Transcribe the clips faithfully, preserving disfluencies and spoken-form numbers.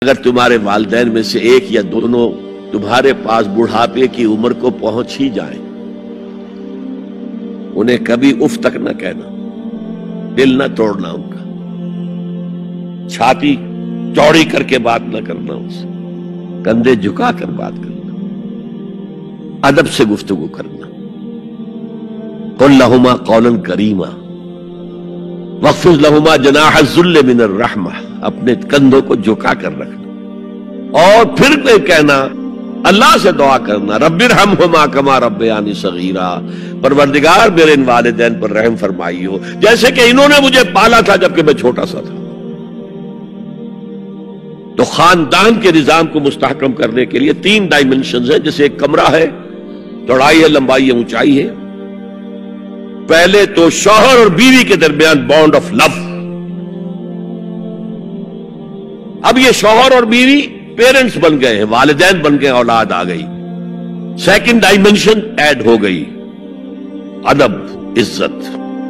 اگر تمہارے والدین میں سے ایک یا دونوں تمہارے پاس بڑھاپے کی عمر کو پہنچ ہی جائیں، انہیں کبھی اف تک نہ کہنا، دل نہ توڑنا ان کا، چھاتی چوڑی کر کے بات نہ کرنا، ان سے کندھے جھکا کر بات کرنا، ادب سے گفتگو کرنا۔ قل لہما قولا کریما واخفض لہما جناح الذل من الرحمہ، اپنے کندھوں کو جھکا کر رکھنا، اور پھر کہنا، اللہ سے دعا کرنا، رب ارحمہما کما ربیانی صغیرا، پروردگار میرے ان والدین پر رحم فرمائی ہو جیسے کہ انہوں نے مجھے پالا تھا جبکہ میں چھوٹا سا تھا۔ تو خاندان کے نظام کو مستحکم کرنے کے لیے تین ڈائمنشنز ہیں، جیسے ایک کمرہ ہے، چوڑائی ہے، لمبائی ہے، اونچائی ہے۔ پہلے تو شوہر اور بیوی کے درمیان بانڈ آف لو، اب یہ شوہر اور بیوی پیرنٹس بن گئے ہیں، والدین بن گئے، اولاد آ گئی۔ سیکنڈ ڈائمنشن ایڈ ہو گئی، ادب، عزت،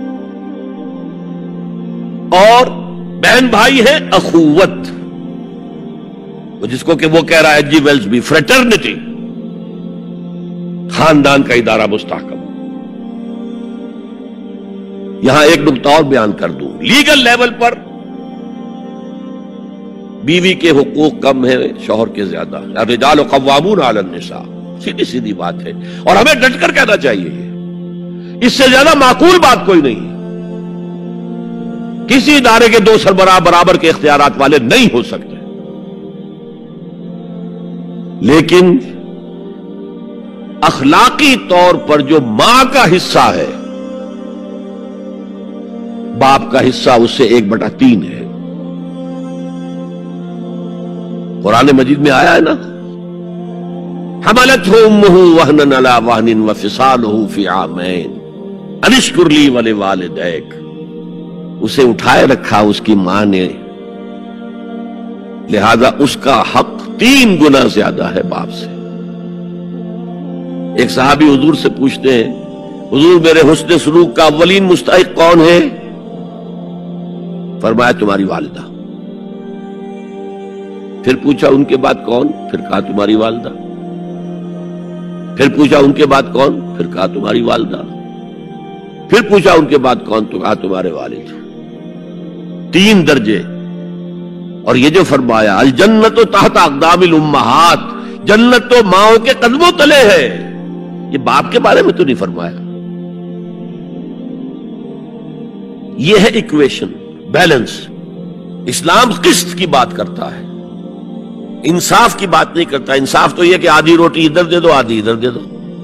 اور بہن بھائی ہے اخوت، جس کو کہ وہ کہہ رہا ہے جی ویلز بھی فریٹرنٹی، خاندان کا ادارہ مستحکم۔ یہاں ایک نقطہ اور بیان کر دوں، لیگل لیول پر بیوی کے حقوق کم ہیں شوہر کے زیادہ، الرجال قوامون علی النساء، سیدھی سیدھی بات ہے، اور ہمیں ڈٹ کر کہنا چاہیے، اس سے زیادہ معقول بات کوئی نہیں ہے۔ کسی ادارے کے دو سربراہ برابر کے اختیارات والے نہیں ہو سکتے، لیکن اخلاقی طور پر جو ماں کا حصہ ہے، باپ کا حصہ اس سے ایک بٹا تین ہے۔ قرآن مجید میں آیا ہے نا، حملتہ امہ وہنا علی وہن وفصالہ فی عامین ان اشکر لی ولوالدیک، اسے اٹھائے رکھا اس کی ماں نے، لہذا اس کا حق تین گنا زیادہ ہے باپ سے۔ ایک صحابی حضور سے پوچھتے ہیں، حضور میرے حسن سلوک کا اولین مستحق کون ہے؟ فرمایا تمہاری والدہ۔ پھر پوچھا ان کے بعد کون؟ پھر کہا تمہاری والدہ۔ پھر پوچھا ان کے بعد کون؟ پھر کہا تمہاری والدہ۔ پھر پوچھا ان کے بعد کون؟ تو کہا تمہارے والد۔ تین درجے۔ اور یہ جو فرمایا الجنت تحت اقدام الامہات، جنت تو ماؤں کے قدموں تلے ہے، یہ باپ کے بارے میں تو نہیں فرمایا۔ یہ ہے ایکویشن، بیلنس۔ اسلام قسط کی بات کرتا ہے، انصاف کی بات نہیں کرتا۔ انصاف تو یہ کہ آدھی روٹی ادھر دے دو، آدھی ادھر دے دو،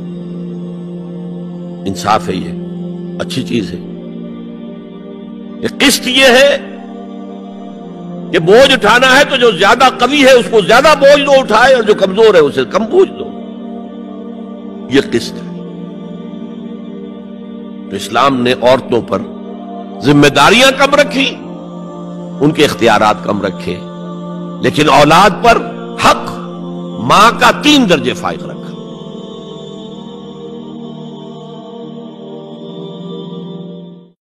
انصاف ہے، یہ اچھی چیز ہے۔ یہ قسط یہ ہے کہ بوجھ اٹھانا ہے تو جو زیادہ قوی ہے اس کو زیادہ بوجھ دو اٹھائے، اور جو کمزور ہے اسے کم بوجھ دو، یہ قسط ہے۔ تو اسلام نے عورتوں پر ذمہ داریاں کم رکھی، ان کے اختیارات کم رکھے، لیکن اولاد پر حق ماں کا تین درجے فائق رکھا۔